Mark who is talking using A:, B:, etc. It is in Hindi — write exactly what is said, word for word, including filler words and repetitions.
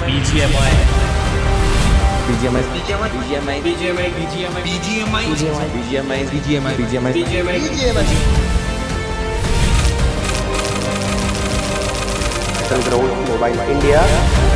A: BGMI
B: BGMI
A: BGMI
B: BGMI
A: BGMI BGMI
B: BGMI BGMI
A: BGMI BGMI
B: battle ground mobile India